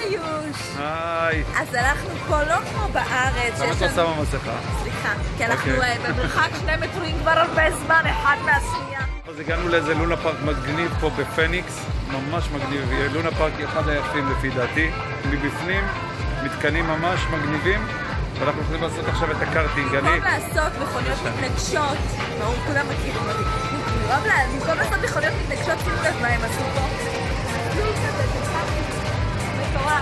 יוש. היי. אז אנחנו פה לא כמו בארץ. למה את לא שמה מסכה? סליחה, כי אנחנו במרחק 2 מטרים כבר הרבה זמן, אחד מהשנייה. אז הגענו לאיזה לונה פארק מגניב פה בפניקס, ממש מגניב. לונה פארק אחד היפים לפי דעתי. מבפנים, מתקנים ממש מגניבים, ואנחנו יכולים לעשות עכשיו את הקארטינג. במקום לעשות מכוניות מתנגשות, ברור, כולם מכירים אותי. במקום לעשות מכוניות מתנגשות, שימו לב מה הם עשו פה. מטורף.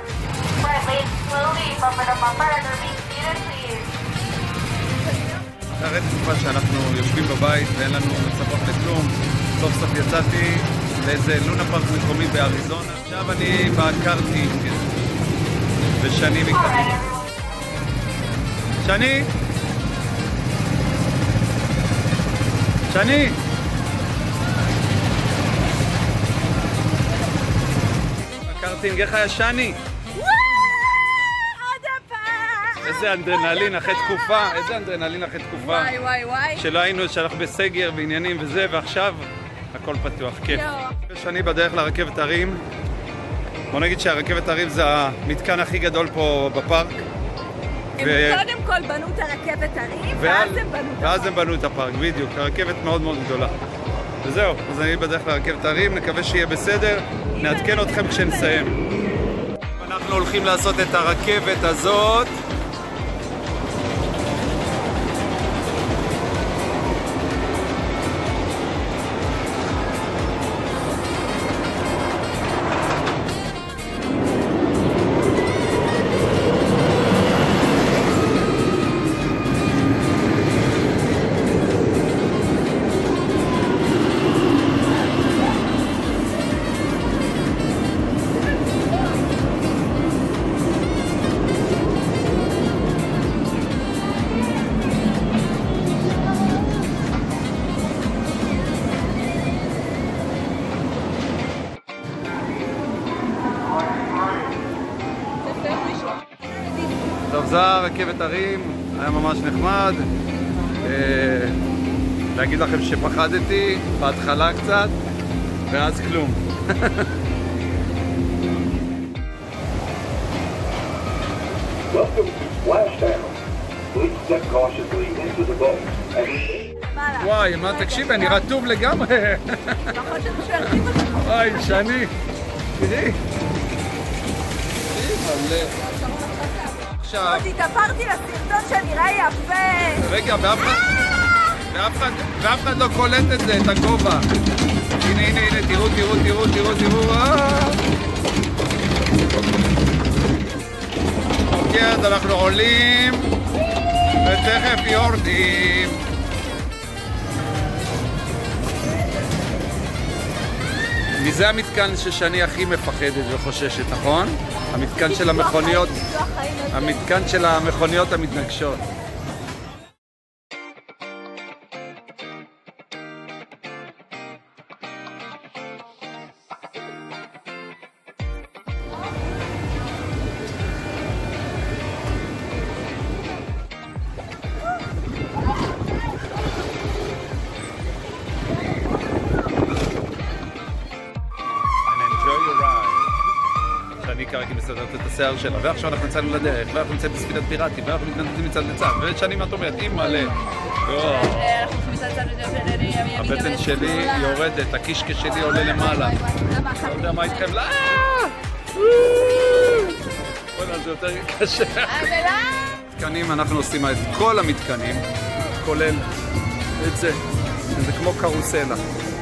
אחרי תקופה שאנחנו יושבים בבית ואין לנו מצבות לכלום, סוף סוף יצאתי לאיזה לונה פארק מקומי באריזונה. עכשיו אני בקארטינג ושני מקדימה. שני! שני! הקארטינג, איך היה שני? איזה אנדרנלין אחרי תקופה, איזה אנדרנלין אחרי תקופה. וואי וואי וואי. שלא היינו, שאנחנו בסגר ועניינים וזה, ועכשיו הכל פתוח, כיף. שני בדרך לרכבת הרים. בוא נגיד שהרכבת הרים זה המתקן הכי גדול פה בפארק. הם קודם כל בנו את הרכבת הרים, ואז הם בנו את הפארק, בדיוק. הרכבת מאוד מאוד גדולה. וזהו, אז אני בדרך לרכבת הרים, נקווה שיהיה בסדר, נעדכן אתכם כשנסיים. אנחנו הולכים לעשות את הרכבת הזאת. טוב, זה רכבת הרים, היה ממש נחמד. להגיד לכם שפחדתי בהתחלה קצת, ואז כלום. וואי, מה תקשיבי, אני רטוב לגמרי. וואי, שני, תראי. תראי מלא. עוד התאפרתי לסרטון שנראה יפה. רגע, ואף אחד לא קולט את זה, את הגובה. הנה, הנה, הנה, תראו. אוקיי, אז אנחנו עולים, ותכף יורדים. מזה המתקן ששני הכי מפחדת וחוששת, נכון? המתקן של המכוניות, המתקן של המכוניות המתנגשות. אני כרגע מסדרת את השיער שלה, ועכשיו אנחנו יצאנו לדרך, ואנחנו נמצאים בספינת פיראטים, ואנחנו מתנדבים מצד לצד, ושני מה את אומרת? אימא'לה. הבטן שלי יורדת, הקישקע שלי עולה למעלה. לא יודע מה איתכם? לא! בוא'נה, זה יותר קשה. מתקנים, אנחנו עושים את כל המתקנים, כולל את זה. זה כמו קרוסלה.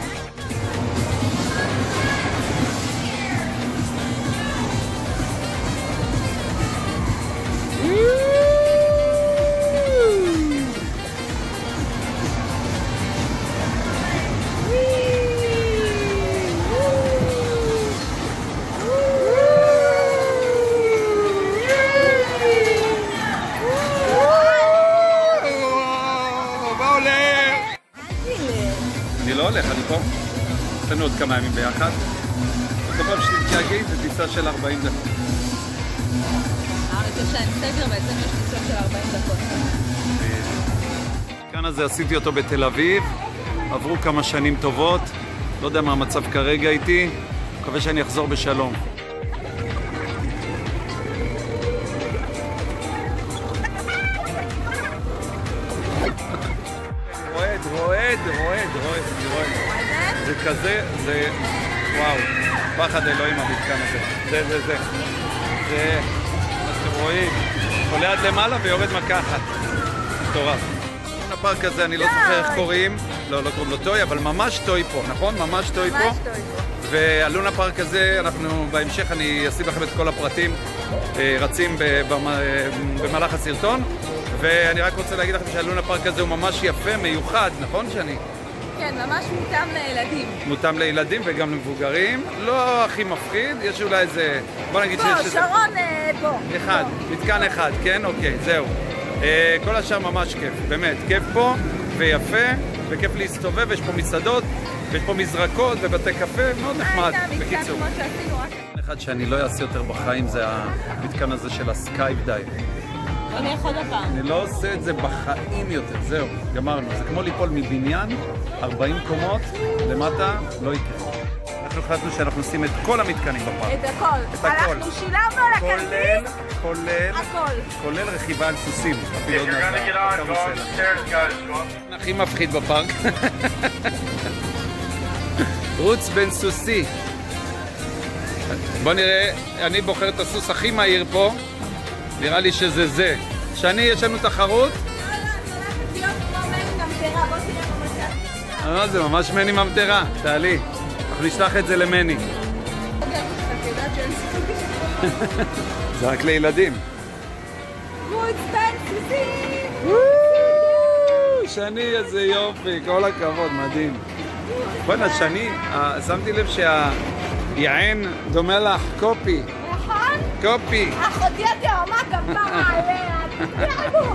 אני לא הולך, אני פה. יש לנו עוד כמה ימים ביחד. כל פעם שתתגעגעי זה טיסה של 40 דקות. הארץ שאין סגר בעצם יש טיסות של 40 דקות. כאן הזה עשיתי אותו בתל אביב. עברו כמה שנים טובות. לא יודע מה המצב כרגע איתי. מקווה שאני אחזור בשלום. רועד. זה כזה, זה... וואו, פחד אלוהים המתקן הזה. זה. זה, מה שאתם רואים, עולה עד למעלה ויורד מכה אחת. מטורף. הפארק הזה, אני לא זוכר איך קוראים. לא קוראים לו טוי, אבל ממש טוי פה, נכון? ממש טוי פה. והלונה פארק הזה, אנחנו בהמשך, אני אשים לכם את כל הפרטים רצים במהלך הסרטון. ואני רק רוצה להגיד לכם שהלונה פארק הזה הוא ממש יפה, מיוחד, נכון שני? כן, ממש מותאם לילדים. מותאם לילדים וגם למבוגרים. לא הכי מפחיד, יש אולי איזה... בוא נגיד שיש... בוא, שרון, בוא. אחד, מתקן אחד, כן? אוקיי, זהו. כל השאר ממש כיף, באמת. כיף פה ויפה, וכיף להסתובב, יש פה מסעדות, ויש פה מזרקות ובתי קפה, מאוד נחמד, בקיצור. אחד שאני לא אעשה יותר בחיים זה המתקן הזה של הסקייב דייב. אני יכול הפעם. אני לא עושה את זה בחיים יותר, זהו, גמרנו. זה כמו ליפול מבניין, 40 קומות, למטה, לא יקרה. אנחנו החלטנו שאנחנו עושים את כל המתקנים בפארק. את הכל. אנחנו שילמנו על הכרטיס. כולל רכיבה על סוסים. אפילו עוד הכי מפחיד בפארק. רוץ בין סוסי. בוא נראה, אני בוחר את הסוס הכי מהיר פה. נראה לי שזה זה. שני, יש לנו תחרות? זה ממש מני ממטרה, תעלי. אנחנו נשלח את זה למני. זה רק לילדים. שני, איזה יופי, כל הכבוד, מדהים. בוא'נה, שני, שמתי לב שהיען דומה לך קופי. נכון? קופי. אחותי התאומה גם באה עליה, תתקרבו.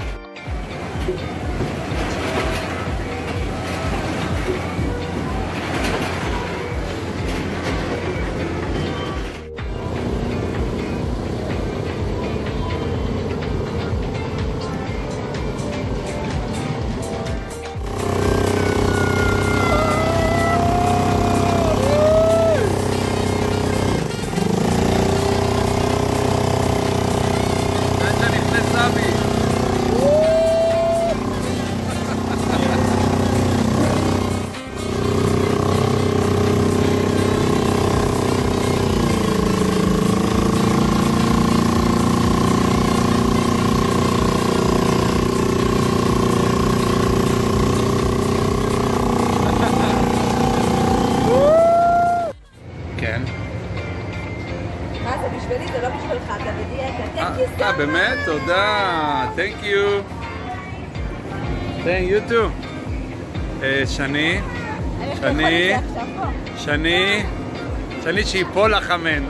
בשבילי, זה לא בשבילך, אתה בדיאטה. Thank you so much. באמת? תודה. Thank you. Thank you too. שני שיפול לך אמן.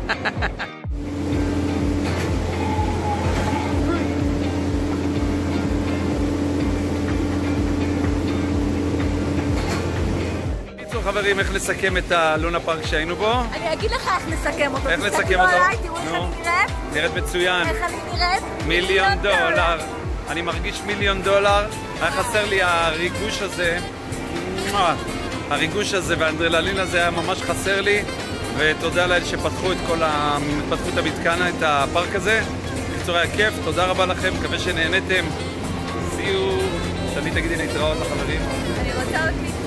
חברים, איך לסכם את הלונה פארק שהיינו בו? אני אגיד לך איך נסכם אותו. איך נסכם אותו? תראו איך אני נראית. נראית מצוין. איך אני נראית? $1,000,000. אני מרגיש $1,000,000. היה חסר לי הריגוש הזה. הריגוש הזה והאנדרללין הזה היה ממש חסר לי. ותודה לאל שפתחו את המתקן, את הפארק הזה. בקצור היה כיף, תודה רבה לכם, מקווה שנהנתם. See you. שני תגידי להתראות לחברים. אני רוצה עוד